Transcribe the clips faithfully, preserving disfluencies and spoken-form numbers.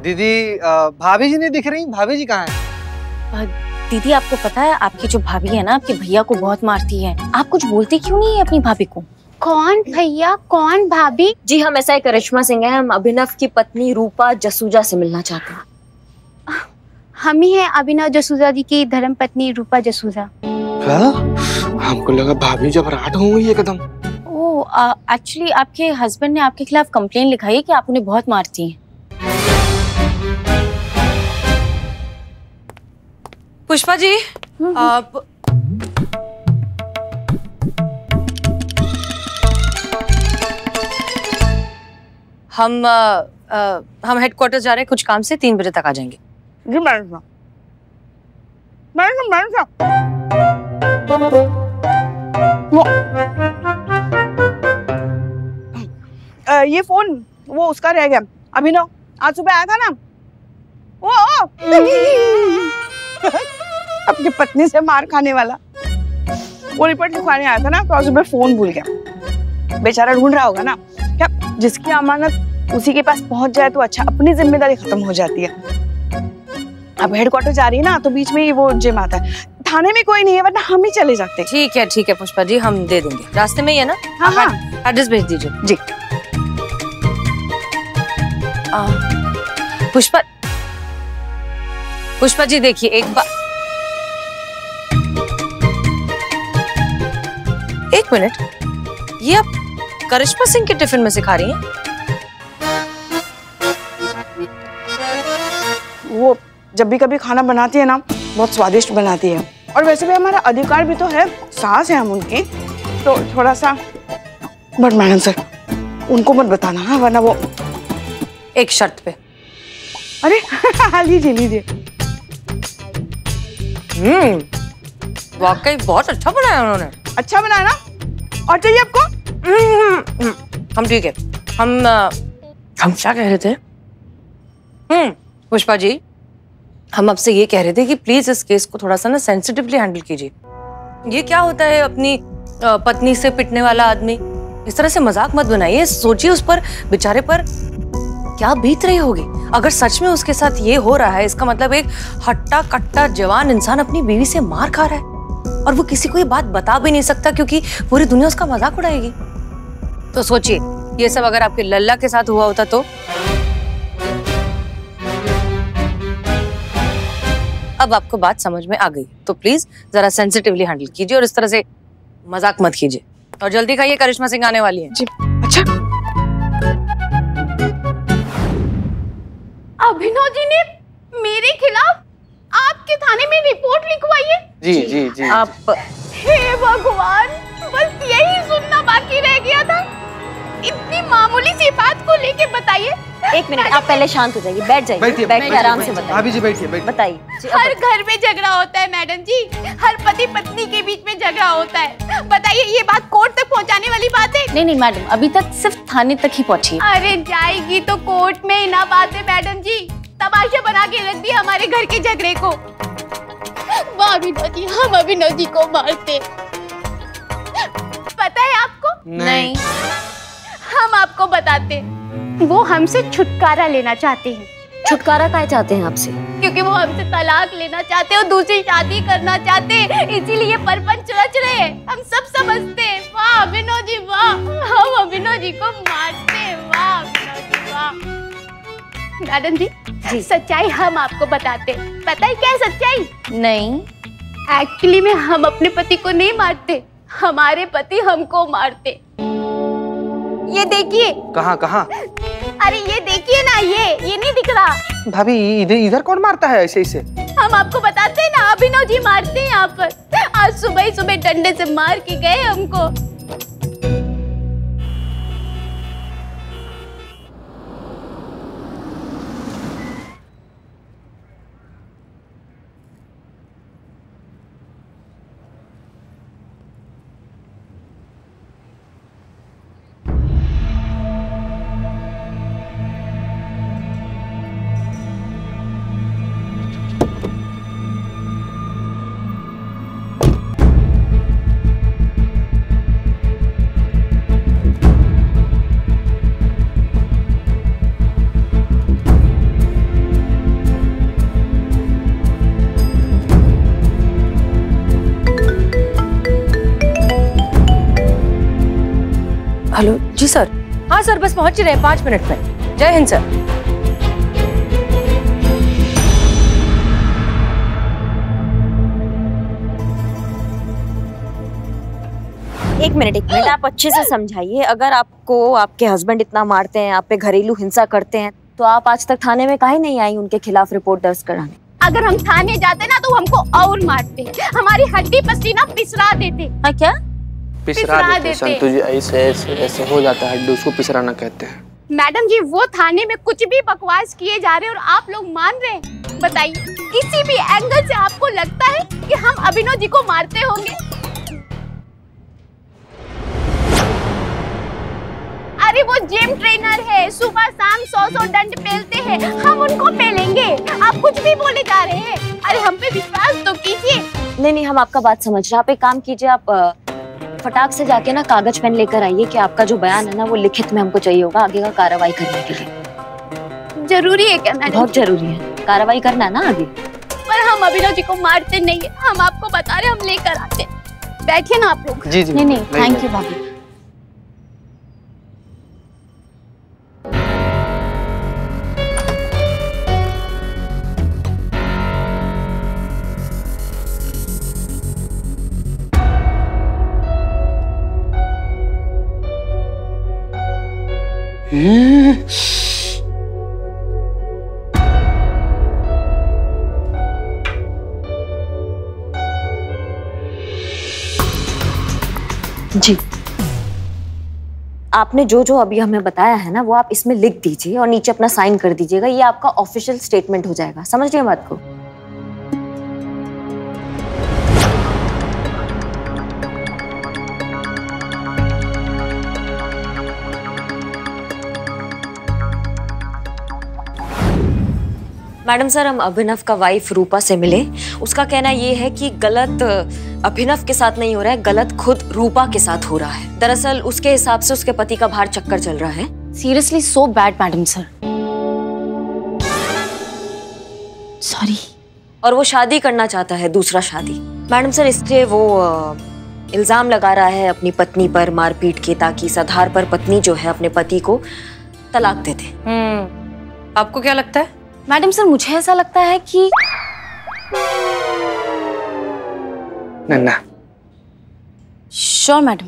दीदी भाभी जी नहीं दिख रही, भाभी जी कहाँ हैं? दीदी आपको पता है आपकी जो भाभी है ना आपके भैया को बहुत मारती है। आप कुछ बोलते क्यों नहीं है अपनी भाभी को? कौन भैया कौन भाभी? जी हम एस आई करिश्मा सिंह हैं, हम अभिनव की पत्नी रूपा जसूजा से मिलना चाहते हैं। हम ही हैं अभिनव जसूजा जी की धर्म पत्नी रूपा जसूजा। हमको लगा भाभी जब रात हो गई एकदम। ओह एक्चुअली आपके हस्बैंड ने आपके खिलाफ कंप्लेन लिखाई है कि आप उन्हें बहुत मारती हैं। पुष्पा जी आप हम आ, आ, हम हेडक्वार्टर जा रहे हैं कुछ काम से, तीन बजे तक आ जाएंगे। जी मैडम मैडम मैडम वो आ, ये फोन वो उसका रह गया अभिनव, आज सुबह आया था ना वो अपनी पत्नी से मार खाने वाला, वो रिपोर्ट लिखवाने आया था ना, तो आज सुबह फोन भूल गया। बेचारा ढूंढ रहा होगा ना, क्या जिसकी अमानत उसी के पास पहुंच जाए तो अच्छा, अपनी जिम्मेदारी खत्म हो जाती है। अब हेडक्वार्टर जा रही है ना, तो बीच में ही वो जिम आता है। थाने में कोई नहीं है, वरना हम ही चले जाते। ठीक है ठीक है पुष्पा जी, हम दे देंगे, रास्ते में ही है ना। हाँ हाँ एड्रेस भेज दीजिए जी। आ, पुष्पा पुष्पा जी देखिए एक बार, एक मिनट, ये आप करिश्मा सिंह के टिफिन में सिखा रही हैं? वो जब भी कभी खाना बनाती है ना, बहुत स्वादिष्ट बनाती है। और वैसे भी हमारा अधिकार भी तो है, सास है हम उनकी, तो थोड़ा सा। बट मैडम सर उनको मत बताना हाँ, वरना वो। एक शर्त पे। अरे लीजिए लीजिए। हम्म वाकई बहुत अच्छा बनाया उन्होंने। अच्छा बनाया ना, और चाहिए आपको? हम ठीक है, हम हम क्या कह रहे थे? हम्म पुष्पा जी, हम आपसे ये कह रहे थे कि प्लीज इस केस को थोड़ा सा ना सेंसिटिवली हैंडल कीजिए। ये क्या होता है, अपनी पत्नी से पिटने वाला आदमी, इस तरह से मजाक मत बनाइए। सोचिए उस पर, बेचारे पर क्या बीत रही होगी। अगर सच में उसके साथ ये हो रहा है, इसका मतलब एक हट्टा कट्टा जवान इंसान अपनी बीवी से मार खा रहा है और वो किसी को ये बात बता भी नहीं सकता क्योंकि पूरी दुनिया उसका मजाक उड़ाएगी। तो सोचिए ये सब अगर आपके लल्ला के साथ हुआ होता तो। अब आपको बात समझ में आ गई, तो प्लीज जरा सेंसिटिवली हैंडल कीजिए और इस तरह से मजाक मत कीजिए। और जल्दी खाइए, करिश्मा सिंह आने वाली है। जी अच्छा। अभिनव जी ने मेरे खिलाफ आपके थाने में रिपोर्ट लिखवाई है? जी जी जी आप। हे भगवान, बस यही सुनना बाकी रह गया था। इतनी मामूली सी बात को लेके बताइए। एक मिनट, आप पहले शांत हो जाइए, बैठ जाइए, बैठ के आराम से बताइए। भाभी जी बैठिए बताइए। हर घर में झगड़ा होता है मैडम जी, हर पति पत्नी के बीच में झगड़ा होता है। बताइए ये बात कोर्ट तक पहुंचाने वाली बात है? नहीं नहीं मैडम, अभी तक सिर्फ थाने तक ही पहुंची। अरे जाएगी तो कोर्ट में ही ना बात है मैडम जी। तमाशा बना के रख दिया हमारे घर के झगड़े को। अभिनव जी, हम अभिनव जी को मारते, पता है आपको? नहीं। हम आपको बताते, वो हमसे छुटकारा लेना चाहते हैं। छुटकारा काय चाहते हैं आपसे? क्योंकि वो हमसे तलाक लेना चाहते हैं और दूसरी शादी करना चाहते हैं, इसीलिए परपंच रच रहे हैं। हम सब समझते हैं। वाह अभिनव जी वाह, हम अभिनव जी को मारते हैं। वाह अभिनव जी वाह। मैडम जी, जी सच्चाई हम आपको बताते। पता है क्या है सच्चाई? नहीं। एक्चुअली में हम अपने पति को नहीं मारते, हमारे पति हमको मारते। ये देखिए। कहाँ कहाँ? अरे ये देखिए ना, ये ये नहीं दिख रहा? भाभी इधर इधर कौन मारता है ऐसे ऐसे? हम आपको बताते हैं ना, अभिनव जी मारते हैं यहाँ पर। आज सुबह ही सुबह डंडे से मार के गए हमको। जी सर। हाँ सर, बस पहुंच ही रहे हैं पांच मिनट में। जय हिंद सर। एक मिनट एक मिनट, आप अच्छे से समझाइए। अगर आपको आपके हस्बैंड इतना मारते हैं, आप पे घरेलू हिंसा करते हैं, तो आप आज तक थाने में काहे नहीं आई उनके खिलाफ रिपोर्ट दर्ज कराने? अगर हम थाने जाते ना तो हमको और मारते, हमारी हड्डी पसली ना पिसरा देते। हाँ क्या पिसरा देते? संतोष जी, ऐसे ऐसे ऐसे हो जाता है, उसको पिसराना कहते हैं। मैडम जी, वो थाने में कुछ भी बकवास किए जा रहे हैं और आप लोग मान रहे हैं। बताइए, किसी भी एंगल से आपको लगता है कि हम अभिनव जी को मारते होंगे? अरे वो जिम ट्रेनर है, सुबह शाम सौ सौ दंड पेलते हैं, हम उनको पेलेंगे? आप कुछ भी बोले जा रहे हैं। अरे हम पे विश्वास तो कीजिए। नहीं नहीं, हम आपका बात समझ रहे हैं। आप एक काम कीजिए, आप फटाक से जाके ना कागज पेन लेकर आइए कि आपका जो बयान है ना वो लिखित में हमको चाहिए होगा आगे का कार्रवाई करने के लिए। जरूरी है क्या मैडम? बहुत जरूरी है, कार्रवाई करना है ना आगे। पर हम अभिनव जी को मारते नहीं है, हम आपको बता रहे, हम लेकर आते। बैठिए ना आप लोग। जी जी। नहीं नहीं, थैंक यू भाभी। जी, आपने जो जो अभी हमें बताया है ना वो आप इसमें लिख दीजिए और नीचे अपना साइन कर दीजिएगा। ये आपका ऑफिशियल स्टेटमेंट हो जाएगा। समझ रही हैं बात को? मैडम सर, हम अभिनव का वाइफ रूपा से मिले। उसका कहना ये है कि गलत अभिनव के साथ नहीं हो रहा है, गलत खुद रूपा के साथ हो रहा है। दरअसल उसके हिसाब से उसके पति का बाहर चक्कर चल रहा है। Seriously so bad madam sir. Sorry. और वो शादी करना चाहता है, दूसरा शादी। मैडम सर, इसलिए वो इल्जाम लगा रहा है अपनी पत्नी पर मारपीट के, ताकि इस आधार पर पत्नी जो है अपने पति को तलाक दे दे। हम्म, आपको क्या लगता है? मैडम सर, मुझे ऐसा लगता है कि नन्ना। Sure madam.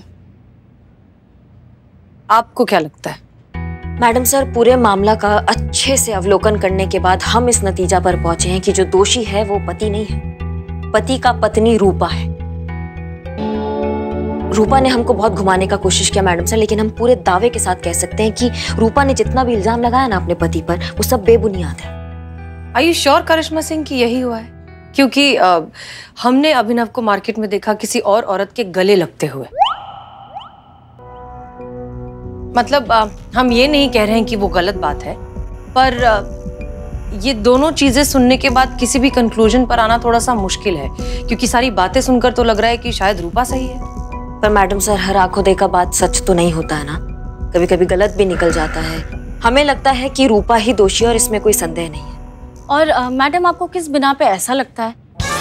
आपको क्या लगता है? मैडम सर, पूरे मामला का अच्छे से अवलोकन करने के बाद हम इस नतीजा पर पहुंचे हैं कि जो दोषी है वो पति नहीं है, पति का पत्नी रूपा है। रूपा ने हमको बहुत घुमाने का कोशिश किया मैडम सर, लेकिन हम पूरे दावे के साथ कह सकते हैं कि रूपा ने जितना भी इल्जाम लगाया ना अपने पति पर, वो सब बेबुनियाद है। Are you sure Karishma Singh कि यही हुआ है? क्योंकि आ, हमने अभिनव को मार्केट में देखा किसी और औरत के गले लगते हुए। मतलब आ, हम ये नहीं कह रहे हैं कि वो गलत बात है, पर आ, ये दोनों चीजें सुनने के बाद किसी भी कंक्लूजन पर आना थोड़ा सा मुश्किल है, क्योंकि सारी बातें सुनकर तो लग रहा है कि शायद रूपा सही है। पर मैडम सर, हर आंखों देखा बात सच तो नहीं होता है ना, कभी कभी गलत भी निकल जाता है। हमें लगता है कि रूपा ही दोषी है और इसमें कोई संदेह नहीं है। और uh, मैडम, आपको किस बिना पे ऐसा लगता है?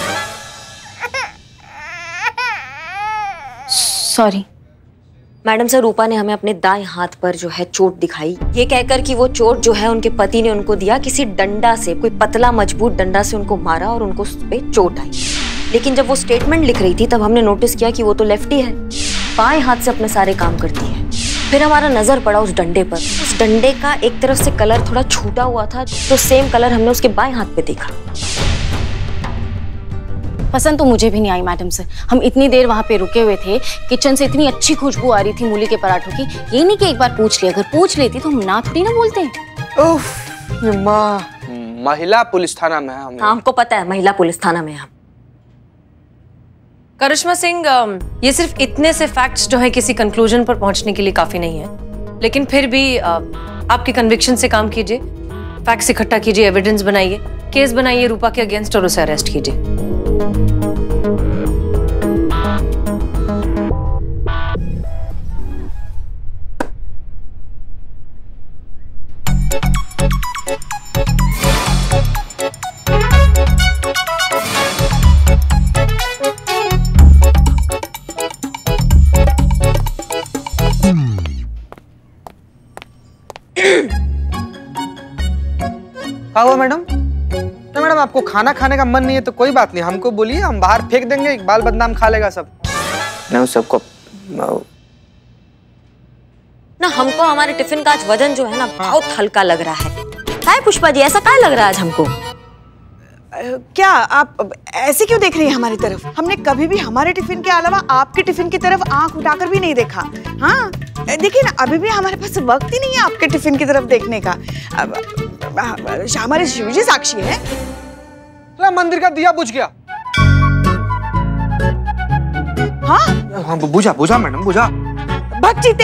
सॉरी मैडम सर, रूपा ने हमें अपने दाएं हाथ पर जो है चोट दिखाई, ये कहकर कि वो चोट जो है उनके पति ने उनको दिया, किसी डंडा से, कोई पतला मजबूत डंडा से उनको मारा और उनको उस पे चोट आई। लेकिन जब वो स्टेटमेंट लिख रही थी तब हमने नोटिस किया कि वो तो लेफ्टी है, बाएं हाथ से अपने सारे काम करती है। फिर हमारा नजर पड़ा उस डंडे पर। उस डंडे का एक तरफ से कलर थोड़ा छूटा हुआ था, तो सेम कलर हमने उसके बाएं हाथ पे देखा। पसंद तो मुझे भी नहीं आई मैडम सर। हम इतनी देर वहाँ पे रुके हुए थे, किचन से इतनी अच्छी खुशबू आ रही थी मूली के पराठों की। ये नहीं कि एक बार पूछ लिया, अगर पूछ लेती तो हम ना थोड़ी ना बोलते। उफ, ये माँ, महिला पुलिस थाना में है हम। हाँ, हमको पता है महिला पुलिस थाना में हम। करिश्मा सिंह, ये सिर्फ इतने से फैक्ट्स जो है किसी कंक्लूजन पर पहुंचने के लिए काफी नहीं है, लेकिन फिर भी आपके कन्विक्शन से काम कीजिए, फैक्ट्स इकट्ठा कीजिए, एविडेंस बनाइए, केस बनाइए रूपा के अगेंस्ट और उसे अरेस्ट कीजिए। खाना खाने का मन नहीं है तो कोई बात नहीं, हमको बोलिए, हम बाहर फेंक देंगे, इकबाल बदनाम खा लेगा सब। नहीं सबको ना, हमको हमारे टिफिन का आज वजन जो है ना बहुत हल्का लग रहा है। काय पुष्पा जी, ऐसा क्या लग रहा है आज हमको? क्या आप ऐसे क्यों देख रही हैं हमारी तरफ? हमने कभी भी हमारे टिफिन के अलावा आपके टिफिन की तरफ आंख उठाकर भी नहीं देखा। हाँ देखिए ना, अभी भी हमारे पास वक्त ही नहीं है आपके टिफिन की तरफ देखने का। अब, हमारे शिवजी साक्षी है। मंदिर का दिया बुझ गया। हाँ हाँ बुझा बुझा मैडम बुझा। भग जीते।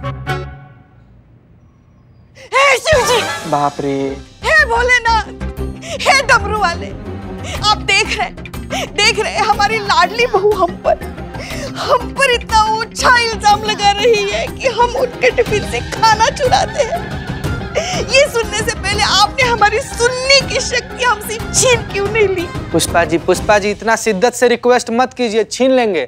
हे शिवजी, बाप रे, हे भोलेनाथ, हे डमरू वाले, आप देख रहे देख रहे हमारी लाडली बहू हम पर हम पर इतना ऊंचा इल्जाम लगा रही है कि हम उनके टिफिन से खाना चुराते हैं। ये सुनने से पहले आपने हमारी सुनने की शक्ति हमसे छीन क्यों नहीं ली? पुष्पा जी पुष्पा जी इतना शिद्दत से रिक्वेस्ट मत कीजिए, छीन लेंगे।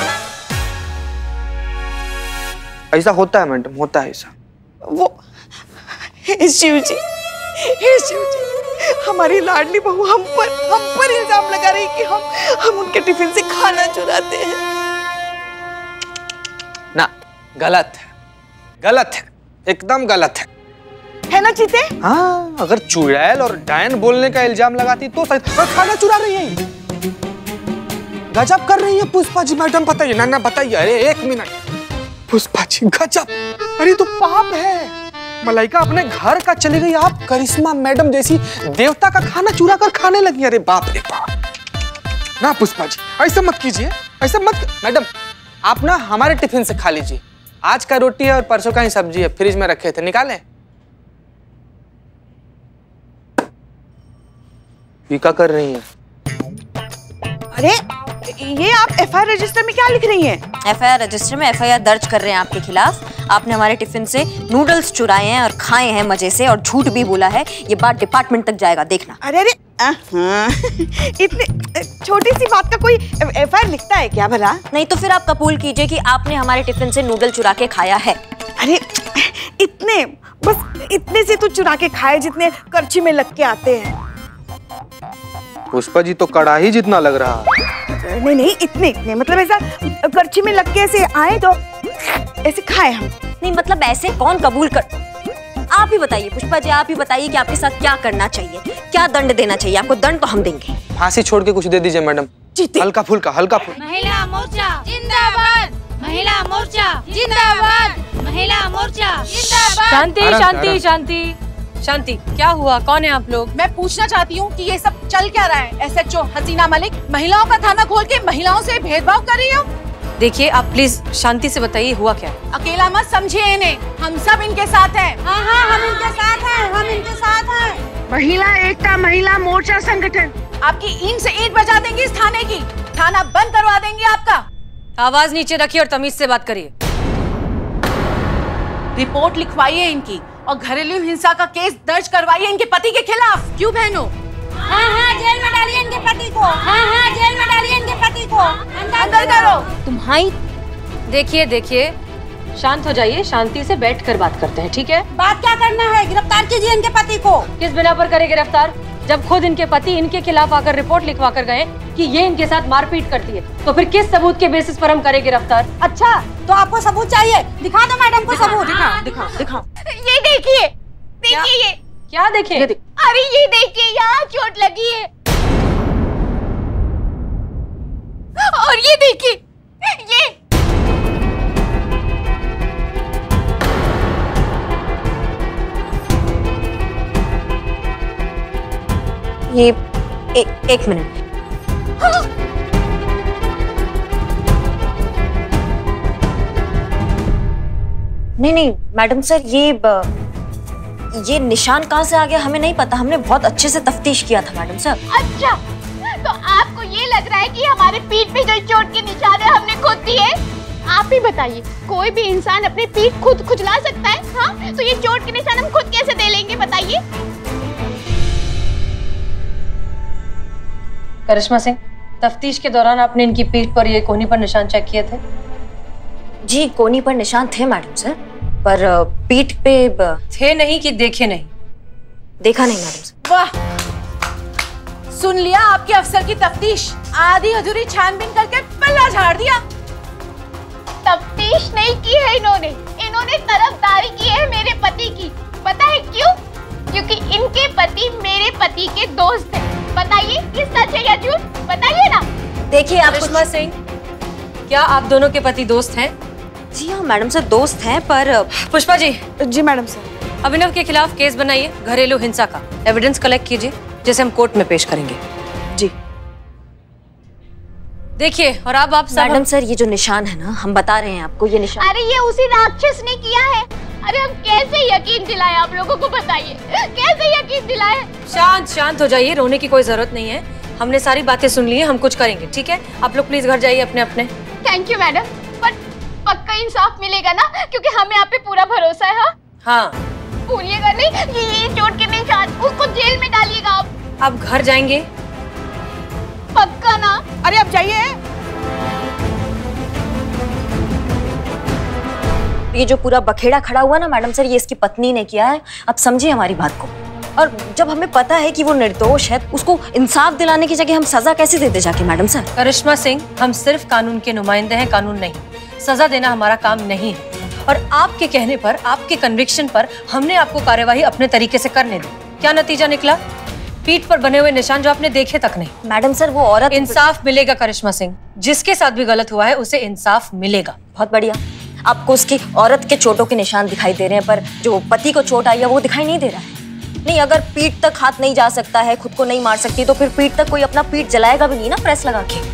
ऐसा होता है मैडम, होता है ऐसा। वो हे शिव जी, हे शिव जी, हमारी लाडली बहू हम पर हम पर इल्जाम लगा रही कि हम हम उनके टिफिन से खाना चुराते हैं। ना, गलत है, गलत है, एकदम गलत है, है ना चीते? हाँ, अगर चुड़ैल और डायन बोलने का इल्जाम लगाती तो सही, पर खाना चुरा रही है, गजब कर रही है पुष्पा जी मैडम। बताइए ना ना बताइए। अरे एक मिनट पुष्पा जी, गजब, अरे तो पाप है। मलाइका अपने घर का चली गई, आप करिश्मा मैडम जैसी देवता का खाना चुरा कर खाने लगी। अरे बाप रे बाप। ना पुष्पा जी ऐसा मत कीजिए, ऐसा मत। मैडम आप ना हमारे टिफिन से खा लीजिए, आज का रोटी है और परसों का ही सब्जी है, फ्रिज में रखे थे, निकालें। ये क्या कर रही हैं? अरे ये आप एफ आई आर रजिस्टर में क्या लिख रही हैं? एफ आई आर रजिस्टर में एफ आई आर दर्ज कर रहे हैं आपके खिलाफ। आपने हमारे टिफिन से नूडल्स चुराए हैं और खाए हैं मजे से, और झूठ भी बोला है। ये बात डिपार्टमेंट तक जाएगा, देखना। अरे अरे इतनी छोटी सी बात का कोई एफ आई आर लिखता है क्या भला? नहीं तो फिर आप कबूल कीजिए कि आपने हमारे टिफिन से नूडल चुरा के खाया है। अरे इतने, बस इतने से तो चुरा के खाए जितने करछी में लग के आते हैं। पुष्पा जी तो कड़ाही जितना लग रहा है। नहीं नहीं, इतने इतने मतलब ऐसा करछी में लग के ऐसे आए तो ऐसे खाए हम। नहीं मतलब ऐसे कौन कबूल कर? आप ही बताइए पुष्पा जी, आप ही बताइए कि आपके साथ क्या करना चाहिए, क्या दंड देना चाहिए आपको? दंड तो हम देंगे। फांसी छोड़ के कुछ दे दीजिए मैडम, हल्का फुल्का, हल्का फुल्का। महिला मोर्चा जिंदाबाद, महिला मोर्चा जिंदाबाद, महिला मोर्चा जिंदाबाद। शांति शांति शांति शांति। क्या हुआ, कौन है आप लोग? मैं पूछना चाहती हूँ कि ये सब चल क्या रहा है? S H O Haseena Malik महिलाओं का थाना खोल के महिलाओं से भेदभाव कर रही हो। देखिए आप प्लीज शांति से बताइए हुआ क्या? अकेला मत समझिए इन्हें, हम सब इनके साथ हैं। हाँ हाँ हम इनके साथ हैं, हम इनके साथ हैं। महिला एकता महिला मोर्चा संगठन आपकी ईंट से ईंट बजा देंगी इस थाने की, थाना बंद करवा देंगे आपका। आवाज नीचे रखिए और तमीज से बात करिए। रिपोर्ट लिखवाइए इनकी और घरेलू हिंसा का केस दर्ज करवाइए इनके पति के खिलाफ। क्यों बहनों? हाँ हाँ जेल में डालिए इनके पति को, हाँ हाँ जेल में डालिए इनके पति को, अंदर करो। तुम्हारी देखिए देखिए शांत हो जाइए, शांति से बैठ कर बात करते हैं, ठीक है? बात क्या करना है? गिरफ्तार कीजिए इनके पति को। किस बिना पर करे गिरफ्तार? जब खुद इनके पति इनके खिलाफ आकर रिपोर्ट लिखवा कर गए कि ये इनके साथ मारपीट करती है, तो फिर किस सबूत के बेसिस पर हम करें गिरफ्तार? अच्छा तो आपको सबूत चाहिए, दिखा दो मैडम को सबूत। दिखा दिखा दिखा। ये देखिए, देखिए ये क्या देखें? अरे ये देखिए यहाँ चोट लगी है, और ये देखिए ये ये ए, एक मिनट। नहीं नहीं मैडम सर, ये ये निशान कहाँ से आ गया हमें नहीं पता, हमने बहुत अच्छे से तफ्तीश किया था मैडम सर। अच्छा तो आपको ये लग रहा है कि हमारे पीठ पे जो चोट के निशान है हमने खुद दिए? आप ही बताइए, कोई भी इंसान अपनी पीठ खुद खुजला सकता है? हाँ तो ये चोट के निशान हम खुद कैसे दे लेंगे बताइए? करिश्मा सिंह, तफ्तीश के दौरान आपने इनकी पीठ पर ये कोहनी पर निशान चेक किए थे? जी कोहनी पर निशान थे मैडम सर, पर पीठ पे ब... थे नहीं कि देखे नहीं? देखा नहीं मैडम सर। वाह सुन लिया आपके अफसर की तफ्तीश, आधी अधूरी छानबीन करके पल्ला झाड़ दिया। तफ्तीश नहीं की है इन्होंने, इन्होंने तरफदारी की है मेरे पति की। पता है क्यों? क्योंकि इनके पति मेरे पति के दोस्त हैं। बताइए ये सच है या झूठ? बताइए ना। देखिए आप करिश्मा सिंह, क्या आप दोनों के पति दोस्त हैं? जी हाँ मैडम सर, दोस्त हैं पर। पुष्पा जी। जी मैडम सर। अभिनव के खिलाफ केस बनाइए घरेलू हिंसा का, एविडेंस कलेक्ट कीजिए जिसे हम कोर्ट में पेश करेंगे। जी। देखिए और अब आप मैडम सर ये जो निशान है ना, हम बता रहे हैं आपको, ये निशान। अरे ये उसी राक्षस ने किया है। अरे हम कैसे यकीन दिलाए आप लोगों को, बताइए कैसे यकीन दिलाए? शांत शांत हो जाइए, रोने की कोई जरूरत नहीं है। हमने सारी बातें सुन ली है, हम कुछ करेंगे, ठीक है? आप लोग प्लीज घर जाइए अपने अपने। थैंक यू मैडम, पर पक्का इंसाफ मिलेगा ना? क्योंकि हमें आप पे पूरा भरोसा है। हाँ हाँ भूलिएगा नहीं, ये, ये चोट के निशान, उसको जेल में डालिएगा आप। आप घर जाएंगे पक्का ना? अरे अब जाइए। ये जो पूरा बखेड़ा खड़ा हुआ ना मैडम सर, ये इसकी पत्नी ने किया है। अब समझिए हमारी बात को। और जब हमें पता है कि वो निर्दोष है, उसको इंसाफ दिलाने की जगह हम सजा कैसे देते जाके मैडम सर? करिश्मा सिंह, हम सिर्फ कानून के नुमाइंदे हैं, कानून नहीं। सजा देना हमारा काम नहीं है और आपके कहने पर, आपके कन्विक्शन पर हमने आपको कार्यवाही अपने तरीके से करने दी। क्या नतीजा निकला? पीठ पर बने हुए निशान जो आपने देखे तक नहीं। मैडम सर वो औरत। इंसाफ मिलेगा करिश्मा सिंह, जिसके साथ भी गलत हुआ है उसे इंसाफ मिलेगा। बहुत बढ़िया। आपको उसकी औरत के चोटों के निशान दिखाई दे रहे हैं, पर जो पति को चोट आई है वो दिखाई नहीं दे रहा है। नहीं, अगर पीठ तक हाथ नहीं जा सकता है, खुद को नहीं मार सकती, तो फिर पीठ तक कोई अपना पीठ जलाएगा भी नहीं ना प्रेस लगा के।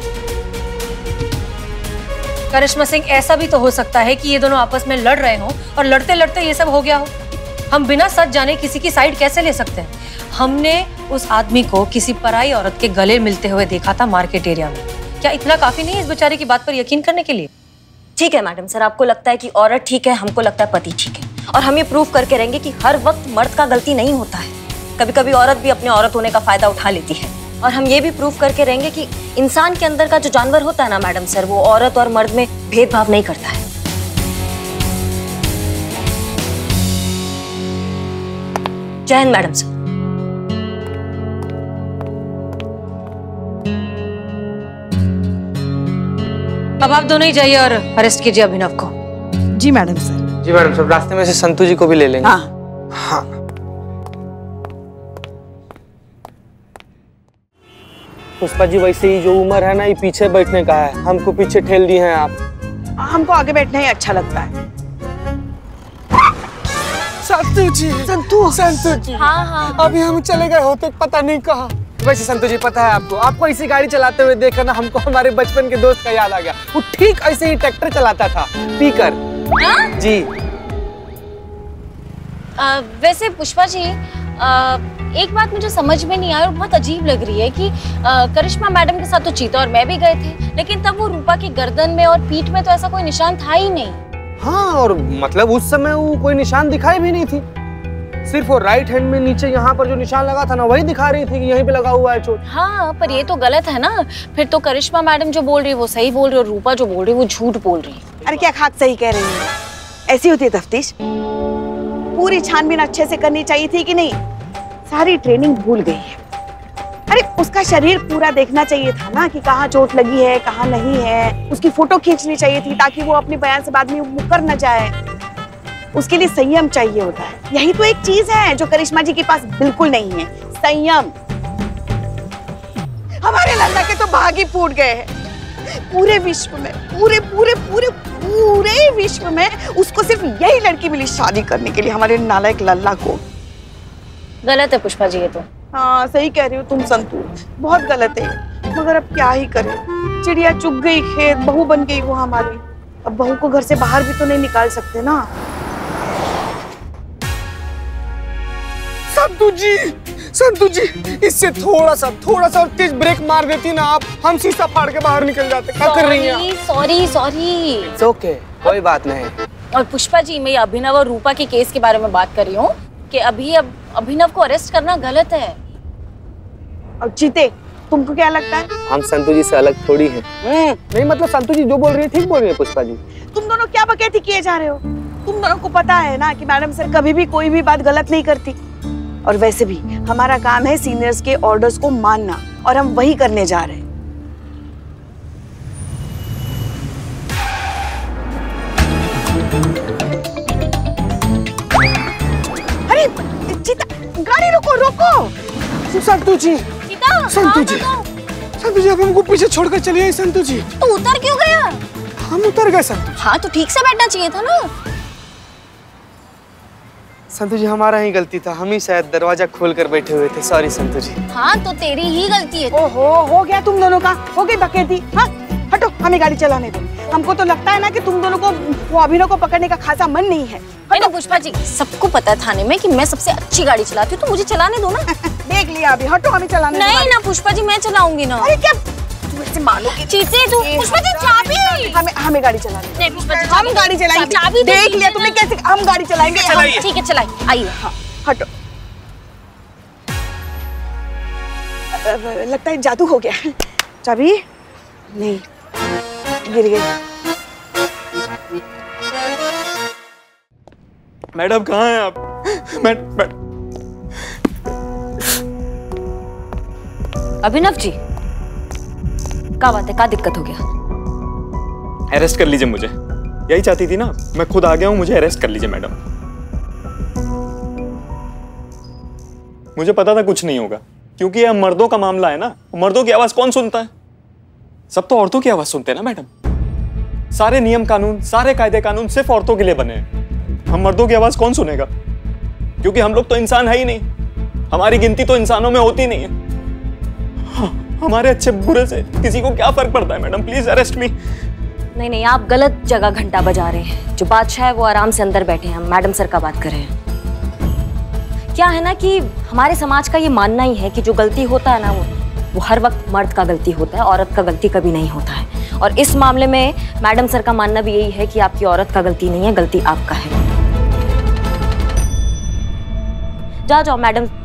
करिश्मा सिंह, ऐसा भी तो हो सकता है कि ये दोनों आपस में लड़ रहे हों और लड़ते लड़ते ये सब हो गया हो। हम बिना सच जाने किसी की साइड कैसे ले सकते हैं? हमने उस आदमी को किसी पराई औरत के गले मिलते हुए देखा था मार्केट एरिया में। क्या इतना काफी नहीं है इस बेचारे की बात पर यकीन करने के लिए? ठीक है मैडम सर, आपको लगता है कि औरत ठीक है, हमको लगता है पति ठीक है, और हम ये प्रूव करके रहेंगे कि हर वक्त मर्द का गलती नहीं होता है। कभी कभी औरत भी अपने औरत होने का फायदा उठा लेती है। और हम ये भी प्रूव करके रहेंगे कि इंसान के अंदर का जो जानवर होता है ना मैडम सर, वो औरत और मर्द में भेदभाव नहीं करता है। जय हिंद मैडम सर। अब आप दोनों ही जाइए और अरेस्ट कीजिए अभिनव को। जी मैडम सर। जी मैडम साहब, रास्ते में से संतु जी को भी ले लेंगे। हाँ हाँ। पुष्पा जी, वैसे ही जो उम्र है ना, ये पीछे बैठने का है। हमको पीछे ठेल दिए हैं आप। हमको आगे बैठना ही अच्छा लगता है। संतु जी, संतु संतु जी। हाँ हाँ। अभी हम चले गए होते पता नहीं कहाँ। वैसे संतु जी, पता है आपको आपको ऐसी गाड़ी चलाते हुए देखकर ना हमको हमारे बचपन के दोस्त का याद आ गया। वो ठीक ऐसे ही ट्रैक्टर चलाता था, पीकर। जी। आ, वैसे पुष्पा जी, आ, एक बात मुझे समझ में नहीं आई और बहुत अजीब लग रही है कि आ, करिश्मा मैडम के साथ तो चीता और मैं भी गए थे, लेकिन तब वो रूपा की गर्दन में और पीठ में तो ऐसा कोई निशान था ही नहीं। हाँ, और मतलब उस समय वो कोई निशान दिखाई भी नहीं थी। सिर्फ वो राइट हैंड में नीचे यहाँ पर जो निशान लगा था ना, वही दिखा रही थी कि यहीं पे लगा हुआ है चोट। हाँ, पर ये तो गलत है ना। फिर तो करिश्मा मैडम जो बोल रही है वो सही बोल रही है और रूपा जो बोल रही है वो झूठ बोल रही है। अरे क्या खाक सही कह रही है? ऐसी होती है तफ्तीश। पूरी छानबीन अच्छे से करनी चाहिए थी कि नहीं? सारी ट्रेनिंग भूल गई है। अरे उसका शरीर पूरा देखना चाहिए था ना कि कहाँ चोट लगी है, कहाँ नहीं है। उसकी फोटो खींचनी चाहिए थी ताकि वो अपने बयान से बाद में मुकर न जाए। उसके लिए संयम चाहिए होता है। यही तो एक चीज है जो करिश्मा जी के पास बिल्कुल नहीं है, संयम। हमारे लल्ला के तो भाग ही फूट गए हैं। पूरे विश्व में, पूरे पूरे पूरे पूरे विश्व में उसको सिर्फ यही लड़की मिली शादी करने के लिए, हमारे नालायक लल्ला को। गलत है पुष्पा जी ये तो। हाँ सही कह रही हो तुम संतू, बहुत गलत है। मगर अब क्या ही करे, चिड़िया चुग गई खेत, बहू बन गई वो हमारी। अब बहू को घर से बाहर भी तो नहीं निकाल सकते ना। संतु जी, संतु जी, इससे थोड़ा सा थोड़ा सा और तेज ब्रेक मार देती ना आप, हम शीशा फाड़ के बाहर निकल जाते। क्या कर रही हैं? Sorry sorry. इट्स ओके, कोई बात नहीं। और पुष्पा जी, मैं अभिनव और रूपा के केस के बारे में बात कर रही हूँ कि अभी अब अभिनव को अरेस्ट करना गलत है। और चीते, तुमको क्या लगता है? हम संतु जी से अलग थोड़ी हैं। नहीं मतलब संतु जी जो बोल रही है ठीक बोल रही है पुष्पा जी। तुम दोनों क्या बकैती किए जा रहे हो? तुम दोनों को पता है ना कि मैडम सर कभी भी कोई भी बात गलत नहीं करती। और वैसे भी हमारा काम है सीनियर्स के ऑर्डर्स को मानना, और हम वही करने जा रहे हैं। अरे चीता, गाड़ी रोको रोको। संतु जी, सीता, संतु जी, संतु जी, आप हमको पीछे छोड़कर चले आए संतु जी। तू उतर क्यों गया? हम उतर गए संतु जी। हाँ तो ठीक से बैठना चाहिए था ना। संतु जी, हमारा ही गलती था, हम ही शायद दरवाजा खोल कर बैठे हुए थे। सॉरी संतु जी। हाँ तो तेरी ही गलती है। ओहो, हो गया तुम दोनों का, हो गई बकैती। हाँ हटो, हमें गाड़ी चलाने दो। हमको तो लगता है ना कि तुम दोनों को वो अभिनव को पकड़ने का खासा मन नहीं है। नहीं पुष्पा जी, सबको पता है थाने में कि मैं सबसे अच्छी गाड़ी चलाती हूँ, तो मुझे चलाने दो ना। देख लिया अभी, हटो हमें चलाने दो। नहीं ना पुष्पा जी, मैं चलाऊंगी ना। अरे क्या तुम ऐसे मानोगे? चीते तू, पुष्पा जी चाबी। हमें हमें गाड़ी चलाने दो। नहीं पुष्पा जी, हम गाड़ी चलाएंगे। चाबी देख लिया तुमने कैसे, हम गाड़ी चलाएंगे। ठीक है चलाइए, आइए। हाँ हटो। लगता है जादू हो गया। चाबी नहीं, गिर गई। मैडम कहाँ हैं आप? मैं, मैं... अभिनव जी, क्या बात है, क्या दिक्कत हो गया? अरेस्ट कर लीजिए मुझे, यही चाहती थी ना, मैं खुद आ गया हूं, मुझे अरेस्ट कर लीजिए मैडम। मुझे पता था कुछ नहीं होगा, क्योंकि यह मर्दों का मामला है ना। मर्दों की आवाज कौन सुनता है? सब तो औरतों की आवाज सुनते हैं ना मैडम। सारे नियम कानून, सारे कायदे कानून सिर्फ औरतों के लिए बने हैं। हम मर्दों की आवाज कौन सुनेगा? क्योंकि हम लोग तो इंसान है ही नहीं, हमारी गिनती तो इंसानों में होती नहीं है। हाँ, हमारे अच्छे बुरे से किसी को क्या फर्क पड़ता है मैडम? प्लीज अरेस्ट मी। नहीं नहीं, आप गलत जगह घंटा बजा रहे हैं। जो बादशाह है वो आराम से अंदर बैठे हैं, हम मैडम सर का बात कर रहे हैं। क्या है ना कि हमारे समाज का ये मानना ही है कि जो गलती होता है ना वो वो हर वक्त मर्द का गलती होता है, औरत का गलती कभी नहीं होता है। और इस मामले में मैडम सर का मानना भी यही है कि आपकी औरत का गलती नहीं है, गलती आपका है। जाओ जाओ मैडम